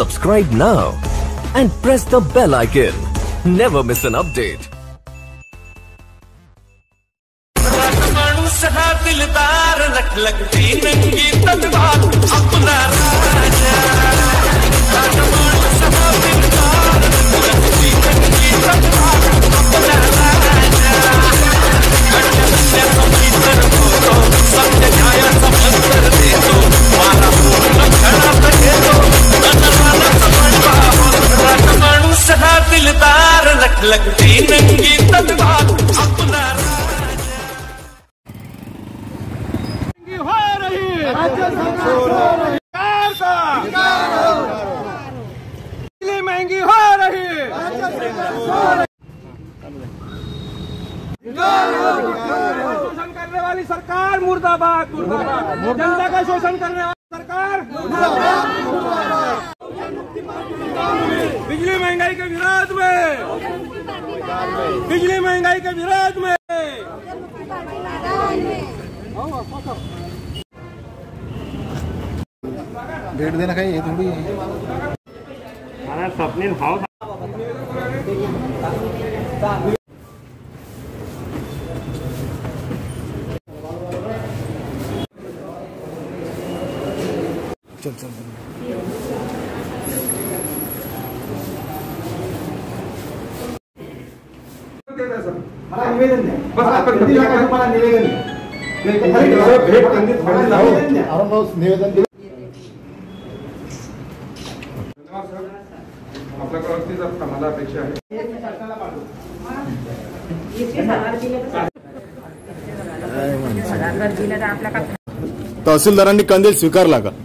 Subscribe now and press the bell icon. Never miss an update. लगती नंगी तलवार अपना हो रही बिजली महंगी हो रही शोषण करने वाली सरकार मुर्दाबाद मुर्दाबाद। जनता का शोषण करने वाली सरकार मुर्दाबाद। बिजली महंगाई के विरोध में, बिजली महंगाई के विरोध में भेट देना काही थोडी स्वप्नील भाव चल चल मला निवेदन द्या। बस आपण मला निवेदन द्या। भेट निवेदन दिलं। आपल्याकडे अगदीच आम्हाला अपेक्षा आहे। तहसीलदारांनी कंदील स्वीकारला का?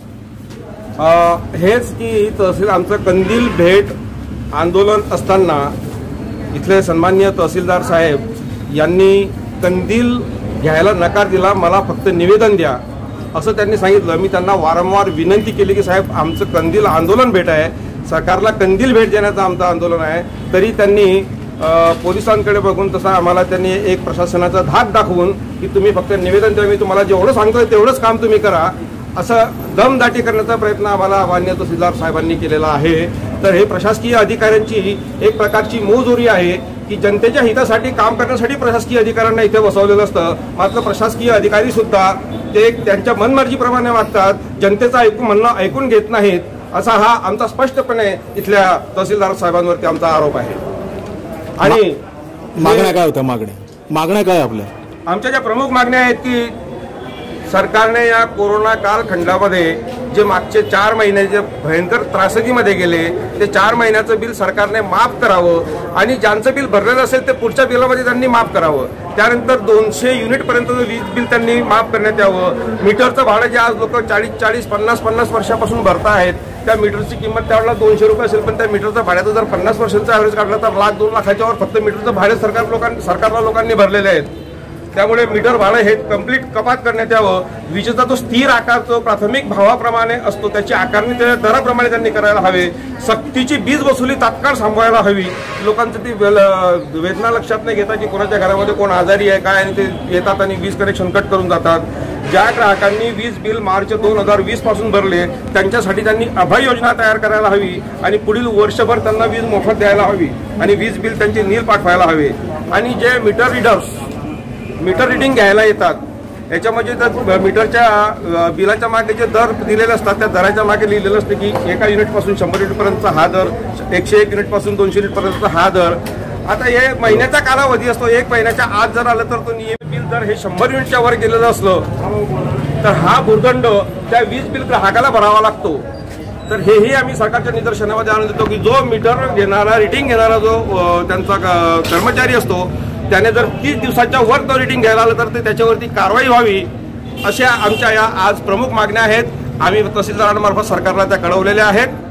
हेच की तहसील आमचं कंदील भेट आंदोलन असताना इथले सन्माननीय तहसीलदार साहेब यांनी कंदील घ्यायला नकार दिला। मला फक्त निवेदन द्या असं त्यांनी सांगितलं। मी त्यांना वारंवार विनंती केली की साहेब आमचं कंदील आंदोलन भेट आहे, सरकारला कंदील भेट देण्याचं आमचं आंदोलन आहे। तरी त्यांनी पोलिसांकडे बघून तसा आम्हाला त्यांनी एक प्रशासनाचा धाक दाखवून की तुम्ही फक्त निवेदन द्या, मी तुम्हाला जेवढं सांगतोय तेवढंच काम तुम्ही करा असं दमदाटी करण्याचा प्रयत्न आम्हाला माननीय तहसीलदार साहेबांनी केलेला आहे। तर हे प्रशासकीय अधिकाऱ्यांची एक प्रकारची मोजोरी आहे की जनतेच्या हितासाठी काम करण्यासाठी प्रशासकीय अधिकाऱ्यांना इथे बसवलेलं असतं, मात्र प्रशासकीय अधिकारी सुद्धा ते त्यांच्या मनमर्जीप्रमाणे वागतात, जनतेचं म्हणणं ऐकून घेत नाहीत असा हा आमचा स्पष्टपणे इथल्या तहसीलदार साहेबांवरती आमचा आरोप आहे। आणि मागण्या काय होत्या? मागण्या काय आपल्या? आमच्या ज्या प्रमुख मागण्या आहेत की सरकारने या कोरोना कालखंडामध्ये जे मागचे 4 महिने जे भयंकर त्रासदीमध्ये गेले ते 4 महिन्याचं बिल सरकारने माफ करावं आणि ज्यांचं बिल भरलेलं असेल ते पुढच्या बिलामध्ये त्यांनी माफ करावं। त्यानंतर 200 युनिटपर्यंत वीज बिल त्यांनी माफ करण्यात यावं। मीटरचं भाडं जे आज लोक 40-40, 50-50 वर्षापासून भरता आहेत त्या मीटरची किंमत त्यावेळेला 200 रुपये असेल, पण त्या मीटरचं भाड्याचं जर 50 वर्षांचा ॲव्हरेज काढला तर $1,00,000-2 लाखाच्या वर फक्त मीटरचं भाडे सरकारला लोकांनी भरलेले आहेत। त्यामुळे मीटर भाडं हे कम्प्लीट कपात करण्यात यावं। विजेचा जो स्थिर आकार जो प्राथमिक भावाप्रमाणे असतो त्याची आकारणी त्या दराप्रमाणे त्यांनी करायला हवे। सक्तीची वीज वसुली तात्काळ थांबवायला हवी। लोकांची ती वेदना लक्षात नाही घेता की कोणाच्या घरामध्ये कोण आजारी आहे काय आणि ते येतात आणि वीज कनेक्शन कट करून जातात। ज्या ग्राहकांनी वीज बिल मार्च 2020 पासून भरले त्यांच्यासाठी त्यांनी अभय योजना तयार करायला हवी आणि पुढील वर्षभर त्यांना वीज मोफत द्यायला हवी आणि वीज बिल त्यांचे नील पाठवायला हवे। आणि जे मीटर रिडिंग घ्यायला येतात याच्यामध्ये तर मीटरच्या बिलाच्या मागे जे दर दिलेले असतात त्या दराच्या मागे लिहिलेलं असतं की 1 युनिटपासून 100 युनिटपर्यंतचा हा दर, 101 युनिटपासून 200 युनिटपर्यंतचा हा दर। आता हे महिन्याचा कालावधी असतो, 1 महिन्याच्या आत जर आलं तर तो नियमित बिल जर हे 100 युनिटच्या वर गेलेलं असलं तर हा भुर्दंड त्या वीज बिल ग्राहकाला भरावा लागतो। तर हेही आम्ही सरकारच्या निदर्शनामध्ये आणून देतो की जो मीटर घेणारा रिडिंग घेणारा जो त्यांचा कर्मचारी असतो त्याने जर 30 दिवसाच्या वर तो रिडिंग घ्यायला आलं तर त्याच्यावरती कारवाई व्हावी अशा आमच्या या आज प्रमुख मागण्या आहेत। आम्ही तहसीलदारांमार्फत सरकारला त्या कळवलेल्या आहेत।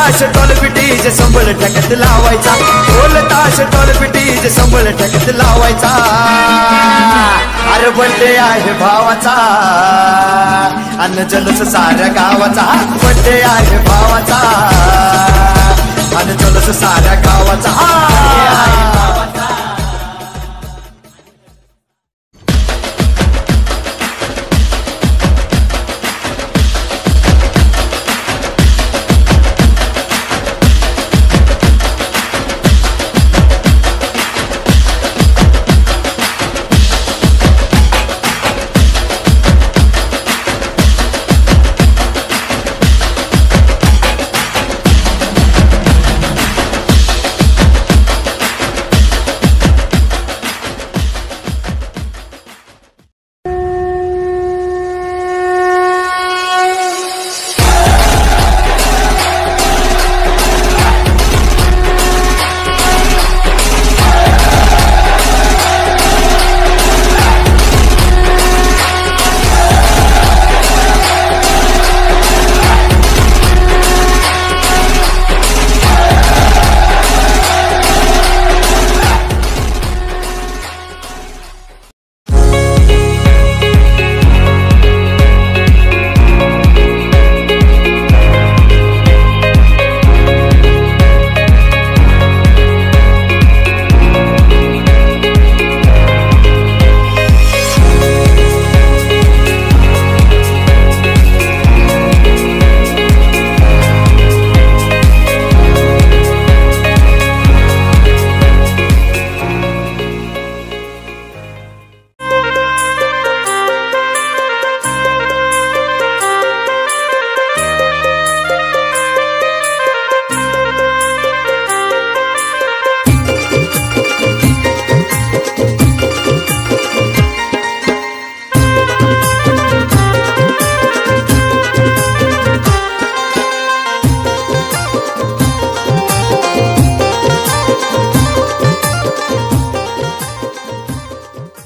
ताश डॉल्बी जे संबळ ठेक्यात लावायचा, ढोल ताश डॉल्बी जे संबळ ठेक्यात लावायचा. अरे बर्थडे आहे भावाचा अन्न जलस साऱ्या गावाचा, बर्थडे आहे भावाचा अन्न जलस साऱ्या गावाचा.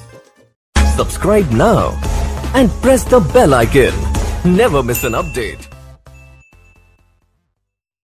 Subscribe now and press the bell icon. Never miss an update.